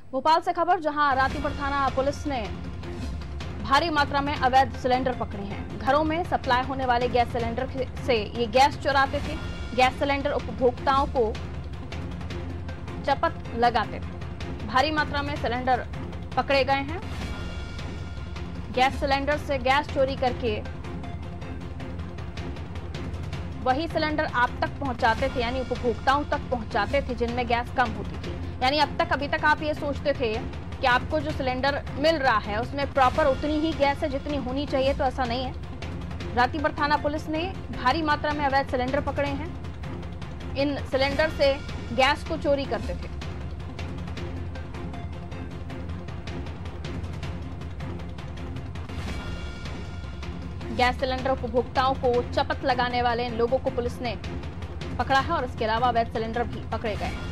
भोपाल से खबर, जहां रातीपुर थाना पुलिस ने भारी मात्रा में अवैध सिलेंडर पकड़े हैं। घरों में सप्लाई होने वाले गैस सिलेंडर से ये गैस चुराते थे। गैस सिलेंडर उपभोक्ताओं को चपत लगाते थे। भारी मात्रा में सिलेंडर पकड़े गए हैं। गैस सिलेंडर से गैस चोरी करके वही सिलेंडर आप तक पहुंचाते थे, यानी उपभोक्ताओं तक पहुंचाते थे जिनमें गैस कम होती थी। यानी अभी तक आप ये सोचते थे कि आपको जो सिलेंडर मिल रहा है उसमें प्रॉपर उतनी ही गैस है जितनी होनी चाहिए, तो ऐसा नहीं है। रातीपुर थाना पुलिस ने भारी मात्रा में अवैध सिलेंडर पकड़े हैं। इन सिलेंडर से गैस को चोरी करते थे। गैस सिलेंडर उपभोक्ताओं को चपत लगाने वाले इन लोगों को पुलिस ने पकड़ा है और इसके अलावा अवैध सिलेंडर भी पकड़े गए हैं।